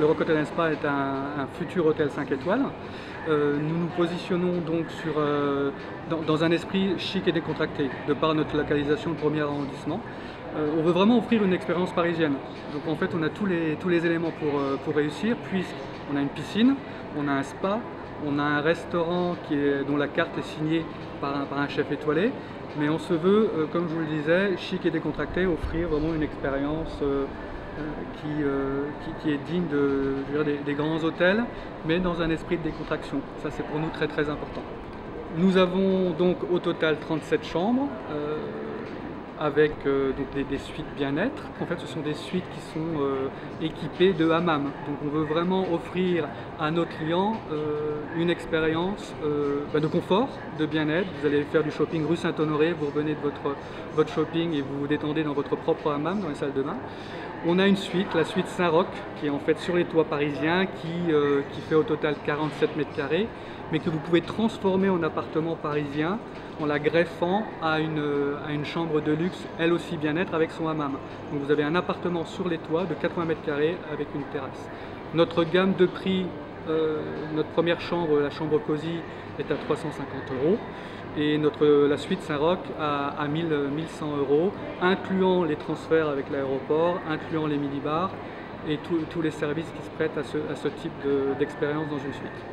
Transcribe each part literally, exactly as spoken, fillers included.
le Rock Hotel and Spa est un, un futur hôtel cinq étoiles. Euh, nous nous positionnons donc sur, euh, dans, dans un esprit chic et décontracté, de par notre localisation, le premier arrondissement. Euh, on veut vraiment offrir une expérience parisienne. Donc en fait, on a tous les, tous les éléments pour, euh, pour réussir, puisqu'on a une piscine, on a un spa, on a un restaurant qui est, dont la carte est signée par un, par un chef étoilé, mais on se veut, euh, comme je vous le disais, chic et décontracté, offrir vraiment une expérience euh, euh, qui, euh, qui, qui est digne de, je veux dire, des, des grands hôtels, mais dans un esprit de décontraction. Ça, c'est pour nous très très important. Nous avons donc au total trente-sept chambres, euh, avec euh, donc des, des suites bien-être. En fait, ce sont des suites qui sont euh, équipées de hammam. Donc on veut vraiment offrir à nos clients euh, une expérience euh, bah, de confort, de bien-être. Vous allez faire du shopping rue Saint-Honoré, vous revenez de votre, votre shopping et vous vous détendez dans votre propre hammam, dans les salles de bain. On a une suite, la suite Saint-Roch, qui est en fait sur les toits parisiens, qui, euh, qui fait au total quarante-sept mètres carrés, mais que vous pouvez transformer en appartement parisien en la greffant à une, à une chambre de luxe, elle aussi bien-être, avec son hammam. Donc vous avez un appartement sur les toits de quatre-vingts mètres carrés avec une terrasse. Notre gamme de prix, euh, notre première chambre, la chambre Cosy, est à trois cent cinquante euros. Et notre, la suite Saint-Roch à, à mille cent euros, incluant les transferts avec l'aéroport, incluant les minibars et tous les services qui se prêtent à ce, à ce type d'expérience dans une suite.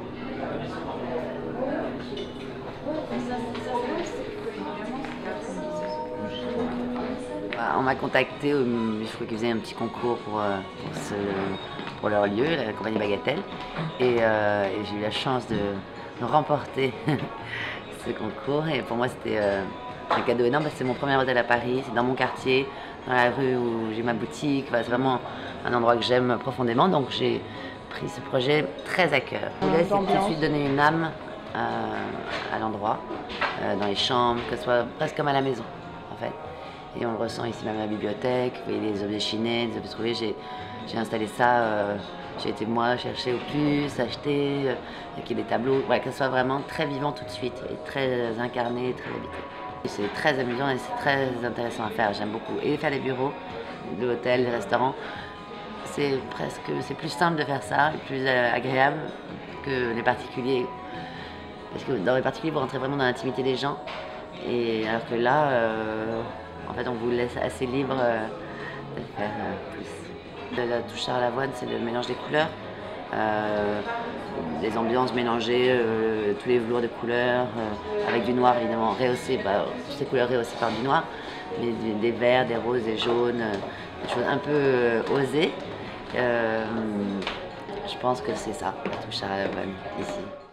On m'a contacté, je crois qu'ils faisaient un petit concours pour, pour, ce, pour leur lieu, la compagnie Bagatelle, et, euh, et j'ai eu la chance de, de remporter ce concours, et pour moi c'était euh, un cadeau énorme parce que c'est mon premier hôtel à Paris, c'est dans mon quartier, dans la rue où j'ai ma boutique, enfin, c'est vraiment un endroit que j'aime profondément, donc j'ai pris ce projet très à cœur. Je voulais tout de suite donner une âme euh, à l'endroit, euh, dans les chambres, que ce soit presque comme à la maison en fait. Et on le ressent ici même à la bibliothèque, vous voyez les objets chinés, les objets trouvés, j'ai installé ça, euh, j'ai été moi chercher au plus, acheter, euh, qu'il y ait des tableaux, ouais, que ce soit vraiment très vivant tout de suite, et très incarné, très habité. C'est très amusant et c'est très intéressant à faire, j'aime beaucoup. Et faire les bureaux, de l'hôtel, les restaurants, c'est presque, c'est plus simple de faire ça, et plus agréable que les particuliers. Parce que dans les particuliers, vous rentrez vraiment dans l'intimité des gens, et alors que là, euh, en fait, on vous laisse assez libre euh, de faire euh, plus. La touche à l'avoine, c'est le mélange des couleurs, euh, des ambiances mélangées, euh, tous les velours de couleurs, euh, avec du noir évidemment rehaussé, bah, toutes ces couleurs rehaussées par du noir, mais des, des verts, des roses, des jaunes, euh, des choses un peu euh, osées. Euh, je pense que c'est ça, la touche à l'avoine ici.